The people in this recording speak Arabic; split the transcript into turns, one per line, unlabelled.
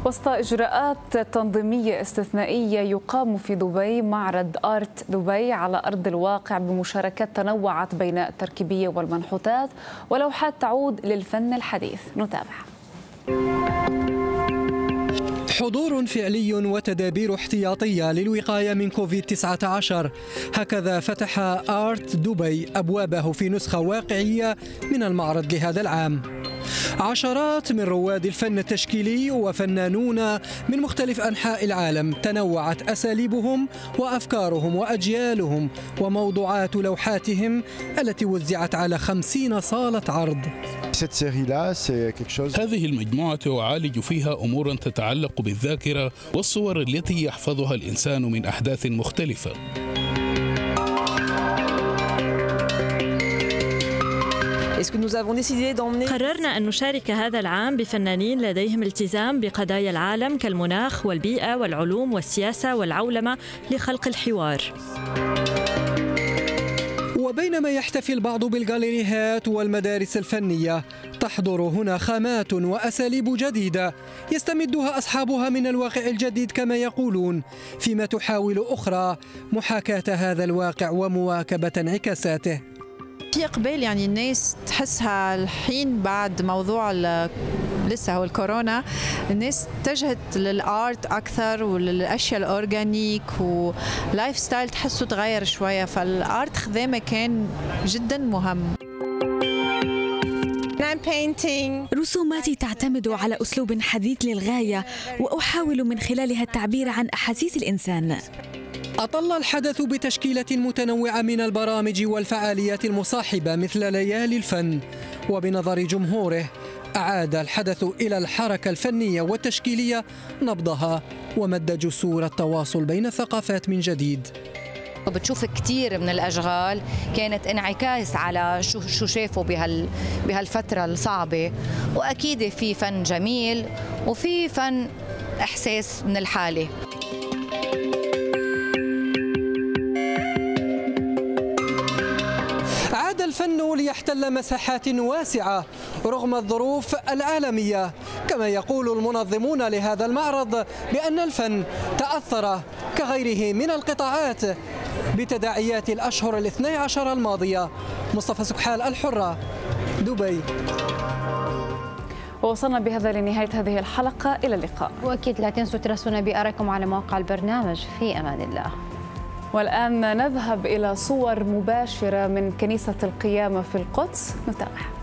وسط إجراءات تنظيمية استثنائية يقام في دبي معرض آرت دبي على أرض الواقع بمشاركات تنوعت بين التركيبية والمنحوتات ولوحات تعود للفن الحديث. نتابع.
حضور فعلي وتدابير احتياطية للوقاية من كوفيد-19، هكذا فتح آرت دبي أبوابه في نسخة واقعية من المعرض لهذا العام. عشرات من رواد الفن التشكيلي وفنانون من مختلف أنحاء العالم، تنوعت أساليبهم وأفكارهم وأجيالهم وموضوعات لوحاتهم التي وزعت على 50 صالة عرض.
هذه المجموعة تعالج فيها أمورا تتعلق بالذاكرة والصور التي يحفظها الإنسان من أحداث مختلفة.
قررنا أن نشارك هذا العام بفنانين لديهم التزام بقضايا العالم كالمناخ والبيئة والعلوم والسياسة والعولمة لخلق الحوار.
وبينما يحتفي البعض بالجاليريهات والمدارس الفنية، تحضر هنا خامات وأساليب جديدة يستمدها أصحابها من الواقع الجديد كما يقولون، فيما تحاول أخرى محاكاة هذا الواقع ومواكبة انعكاساته.
في إقبال، يعني الناس تحسها الحين بعد موضوع لسه هو الكورونا، الناس اتجهت للآرت أكثر وللأشياء الأورجانيك ولايف ستايل تحسه تغير شوية، فالآرت خذاه مكان جدا مهم.
رسوماتي تعتمد على أسلوب حديث للغاية، وأحاول من خلالها التعبير عن أحاسيس الإنسان.
أطل الحدث بتشكيلة متنوعة من البرامج والفعاليات المصاحبة مثل ليالي الفن، وبنظر جمهوره أعاد الحدث إلى الحركة الفنية والتشكيلية نبضها ومد جسور التواصل بين الثقافات من جديد.
بتشوف كثير من الأشغال كانت انعكاس على شو شافوا بهالفترة الصعبة، وأكيد في فن جميل وفي فن إحساس من الحالة.
عاد الفن ليحتل مساحات واسعة رغم الظروف العالمية، كما يقول المنظمون لهذا المعرض بأن الفن تأثر كغيره من القطاعات بتداعيات الأشهر ال12 الماضية. مصطفى سكحال، الحرة، دبي.
ووصلنا بهذا لنهاية هذه الحلقة، إلى اللقاء.
وأكيد لا تنسوا تراسلونا بآرائكم على مواقع البرنامج. في أمان الله.
والآن نذهب إلى صور مباشرة من كنيسة القيامة في القدس. نتابع.